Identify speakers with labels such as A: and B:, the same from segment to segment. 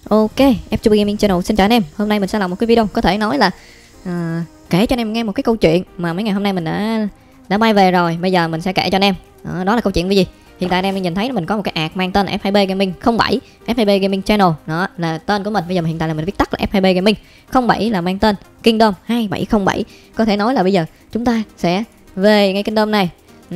A: Ok, F2B Gaming Channel xin chào anh em. Hôm nay mình sẽ làm một cái video có thể nói là kể cho anh em nghe một cái câu chuyện mà mấy ngày hôm nay mình đã bay về rồi. Bây giờ mình sẽ kể cho anh em. Đó là câu chuyện về gì? Hiện tại anh em đang nhìn thấy mình có một cái ad mang tên là F2B Gaming 07, F2B Gaming Channel. Đó là tên của mình. Bây giờ hiện tại là mình viết tắt là F2B Gaming. 07 là mang tên Kingdom 2707. Có thể nói là bây giờ chúng ta sẽ về ngay Kingdom này.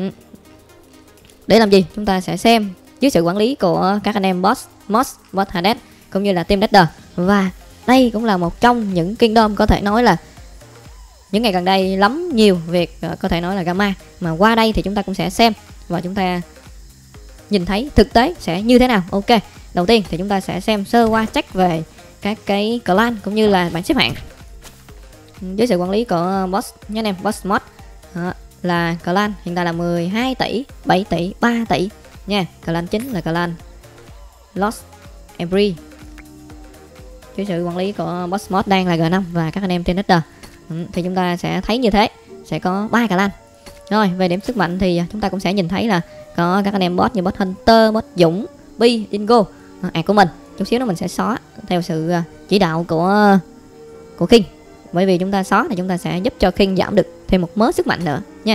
A: Để làm gì? Chúng ta sẽ xem dưới sự quản lý của các anh em boss, mods, boss Hades cũng như là team leader. Và đây cũng là một trong những kingdom có thể nói là những ngày gần đây lắm nhiều việc có thể nói là gamma, mà qua đây thì chúng ta cũng sẽ xem và chúng ta nhìn thấy thực tế sẽ như thế nào. Ok, đầu tiên thì chúng ta sẽ xem sơ qua check về các cái clan cũng như là bảng xếp hạng dưới sự quản lý của boss nhé anh em, boss mod. Là clan hiện tại là 12 tỷ, 7 tỷ, 3 tỷ nha. Clan chính là clan Lost Every dưới sự quản lý của boss mod đang là G5 và các anh em trên leader. Thì chúng ta sẽ thấy như thế, sẽ có 3 clan. Rồi về điểm sức mạnh thì chúng ta cũng sẽ nhìn thấy là có các anh em boss như boss Hunter, boss Dũng, Bi, Dingo của mình. Chút xíu nữa mình sẽ xóa theo sự chỉ đạo của King, bởi vì chúng ta xóa thì chúng ta sẽ giúp cho King giảm được thêm một mớ sức mạnh nữa nha.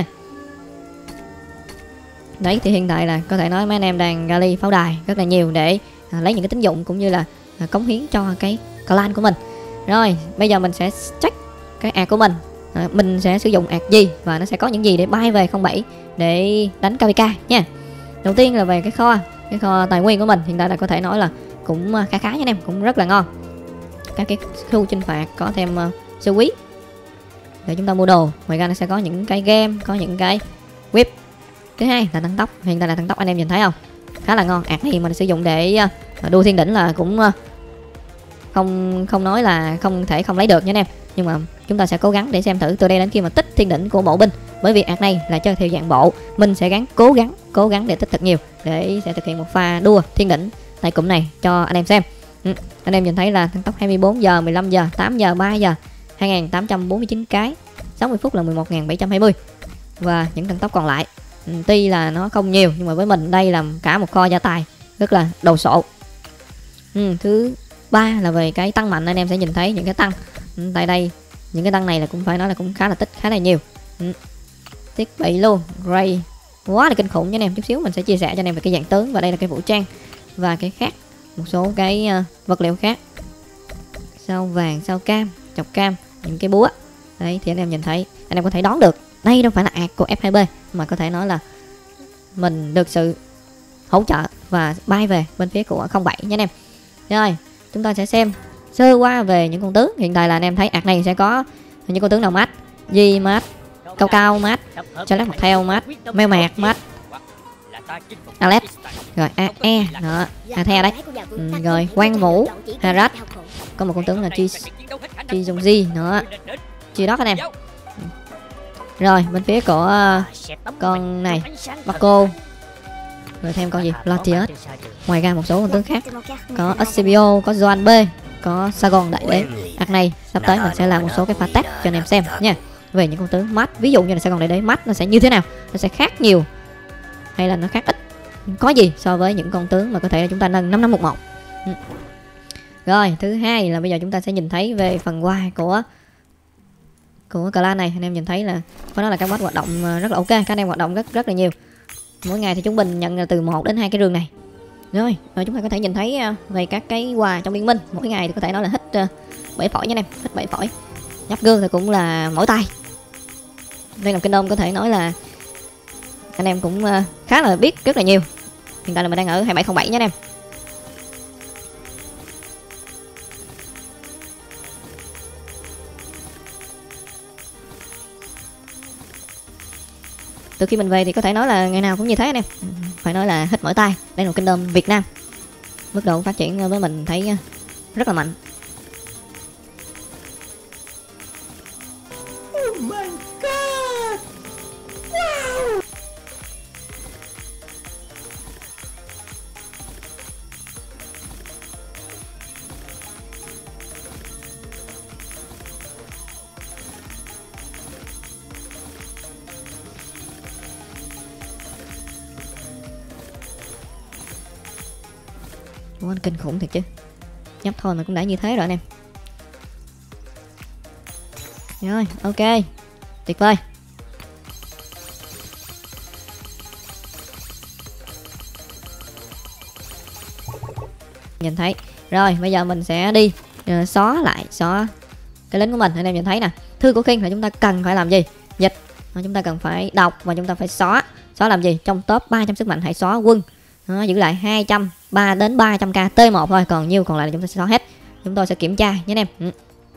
A: Đấy thì hiện tại là có thể nói mấy anh em đang rally pháo đài rất là nhiều để lấy những cái tín dụng cũng như là cống hiến cho cái clan của mình. Rồi bây giờ mình sẽ check cái ad của mình, mình sẽ sử dụng ad gì và nó sẽ có những gì để bay về 07 để đánh KVK nha. Đầu tiên là về cái kho tài nguyên của mình hiện tại là có thể nói là cũng khá nha anh em, cũng rất là ngon. Các cái khu chinh phạt có thêm siêu quý để chúng ta mua đồ. Ngoài ra nó sẽ có những cái game, có những cái whip. Thứ hai là tăng tốc, hiện tại là tăng tốc anh em nhìn thấy không, khá là ngon. Ad này mình sử dụng để đua thiên đỉnh là cũng không nói là không thể không lấy được nha anh em, nhưng mà chúng ta sẽ cố gắng để xem thử từ đây đến khi mà tích thiên đỉnh của bộ binh, bởi vì ad này là chơi theo dạng bộ. Mình sẽ cố gắng để tích thật nhiều để sẽ thực hiện một pha đua thiên đỉnh tại cụm này cho anh em xem. Anh em nhìn thấy là tăng tốc 24 giờ, 15 giờ, 8 giờ, 3 giờ, 2849 cái, 60 phút là 11.720. Và những tăng tốc còn lại tuy là nó không nhiều nhưng mà với mình đây là cả một kho gia tài rất là đồ sộ. Thứ ba là về cái tăng mạnh, anh em sẽ nhìn thấy những cái tăng tại đây. Những cái tăng này là cũng phải nói là cũng khá là tích, khá là nhiều thiết bị luôn. Ray quá là kinh khủng nha anh em. Chút xíu mình sẽ chia sẻ cho anh em về cái dạng tướng, và đây là cái vũ trang và cái khác, một số cái vật liệu khác, sao vàng, sao cam, chọc cam, những cái búa đấy. Thì anh em nhìn thấy, anh em có thể đoán được đây đâu phải là ad của F2B, mà có thể nói là mình được sự hỗ trợ và bay về bên phía của 07 nha anh em. Rồi chúng ta sẽ xem sơ qua về những con tướng. Hiện tại là anh em thấy ad này sẽ có những con tướng nào mát, Di mát, cao cao mát, cho lát mặt theo mát, meo mạc mát, Alex, rồi AE đó, the đấy. Rồi Quang Vũ, Harat, có một con tướng là Chi Jongji nữa, Chi Đốc anh em. Rồi bên phía của con này Marco, rồi thêm con gì Latius. Ngoài ra một số con tướng khác có SCPO, có Joan B, có Sagon đại đế. Ad này sắp tới mình sẽ làm một số cái pha test cho anh em xem nha, về những con tướng mát. Ví dụ như là Sagon đại đế mát nó sẽ như thế nào, nó sẽ khác nhiều hay là nó khác ít, có gì so với những con tướng mà có thể là chúng ta nâng 5511. Rồi thứ hai là bây giờ chúng ta sẽ nhìn thấy về phần ngoài của clan này. Anh em nhìn thấy là có nói là các boss hoạt động rất là ok, các anh em hoạt động rất là nhiều. Mỗi ngày thì chúng mình nhận từ 1 đến 2 cái rương này. Rồi chúng ta có thể nhìn thấy về các cái quà trong liên minh. Mỗi ngày thì có thể nói là hít 7 phổi nha anh em, hít 7 phổi. Nhấp gương thì cũng là mỗi tay. Đây là kingdom có thể nói là anh em cũng khá là biết rất là nhiều. Hiện tại là mình đang ở 2707 nha anh em. Từ khi mình về thì có thể nói là ngày nào cũng như thế anh em, phải nói là hít mỗi tay. Đây là một kingdom Việt Nam, mức độ phát triển với mình thấy rất là mạnh. Oh my God. Wow. Quá kinh khủng thiệt chứ. nhấp thôi mà cũng đã như thế rồi anh em. Rồi, ok. Tuyệt vời. Nhìn thấy. Rồi, bây giờ mình sẽ đi xóa cái lính của mình. Anh em nhìn thấy nè. Thư của King là chúng ta cần phải làm gì? Dịch. Chúng ta cần phải đọc và chúng ta phải xóa. Xóa làm gì? Trong top 300 sức mạnh hãy xóa quân. Đó, giữ lại 203 đến 300k T1 thôi, còn nhiêu còn lại là chúng ta sẽ xóa hết. Chúng tôi sẽ kiểm tra nhé anh em.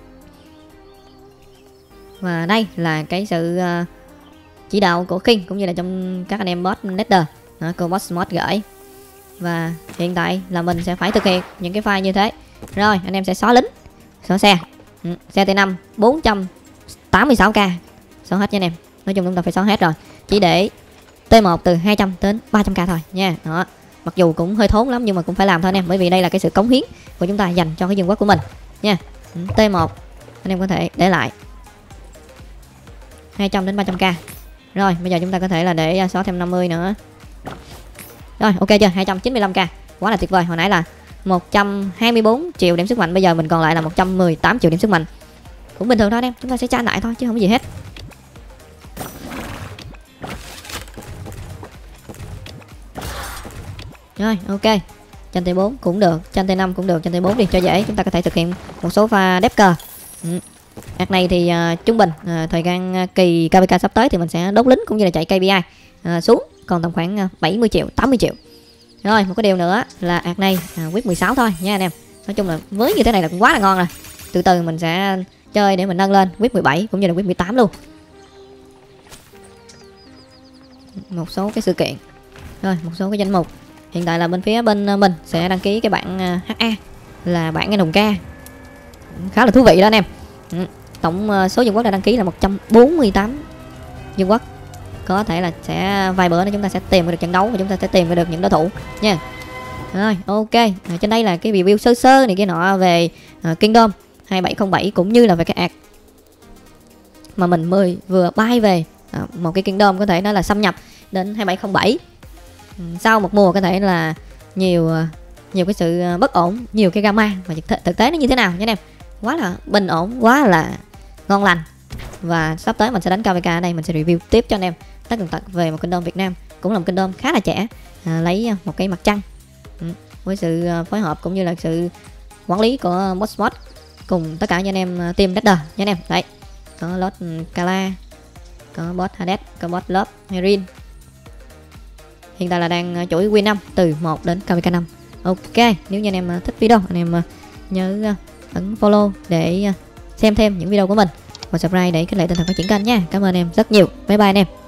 A: Và đây là cái sự chỉ đạo của King cũng như là trong các anh em bot leader, cô boss mod gửi. Và hiện tại là mình sẽ phải thực hiện những cái file như thế. Rồi anh em sẽ xóa lính, xóa xe, xe T5 486k, xóa hết nha anh em. Nói chung chúng ta phải xóa hết rồi, chỉ để T1 từ 200 đến 300k thôi nha. Đó, mặc dù cũng hơi thốn lắm nhưng mà cũng phải làm thôi anh em, bởi vì đây là cái sự cống hiến của chúng ta dành cho cái vương quốc của mình nha. T1 anh em có thể để lại 200 đến 300k. Rồi bây giờ chúng ta có thể là để xóa thêm 50 nữa. Rồi ok chưa? 295k, quá là tuyệt vời. Hồi nãy là 124 triệu điểm sức mạnh, bây giờ mình còn lại là 118 triệu điểm sức mạnh. Cũng bình thường thôi anh em, chúng ta sẽ tranh lại thôi chứ không có gì hết. Rồi ok, tranh T4 cũng được, tranh T5 cũng được, tranh T4 đi cho dễ. Chúng ta có thể thực hiện một số pha đép cờ. Hạt này thì trung bình thời gian kỳ KPK sắp tới thì mình sẽ đốt lính cũng như là chạy KPI xuống còn tầm khoảng 70 triệu 80 triệu. Rồi một cái điều nữa là hạt này quyết 16 thôi nha anh em. Nói chung là với như thế này là cũng quá là ngon rồi. Từ từ mình sẽ chơi để mình nâng lên quyết 17 cũng như là quyết 18 luôn. Một số cái sự kiện. Rồi một số cái danh mục. Hiện tại là bên phía bên mình sẽ đăng ký cái bảng HA là bảng anh hùng ca. Khá là thú vị đó anh em. Tổng số vương quốc đã đăng ký là 148 vương quốc. Có thể là sẽ vài bữa nữa chúng ta sẽ tìm được trận đấu và chúng ta sẽ tìm được những đối thủ nha. Rồi ok, trên đây là cái review sơ sơ này kia nọ về Kingdom 2707 cũng như là về cái ạc mà mình vừa bay về một cái Kingdom có thể nói là xâm nhập đến 2707. Sau một mùa có thể là nhiều cái sự bất ổn, nhiều cái drama và thực tế nó như thế nào nha anh em. Quá là bình ổn, quá là ngon lành. Và sắp tới mình sẽ đánh KVK ở đây, mình sẽ review tiếp cho anh em tất tần tật về một Kingdom Việt Nam, cũng là một Kingdom khá là trẻ, lấy một cái mặt trăng với sự phối hợp cũng như là sự quản lý của Bossmod cùng tất cả những anh em team Leader nha anh em. Đấy, có Lord Kala, có Boss Hades, có Boss Love, Herin. Hiện tại là đang chuỗi win 5 từ 1 đến KVK 5. Ok, nếu như anh em thích video, anh em nhớ ấn follow để xem thêm những video của mình và subscribe để khích lệ tinh thần phát triển kênh nha. Cảm ơn em rất nhiều. Bye bye anh em.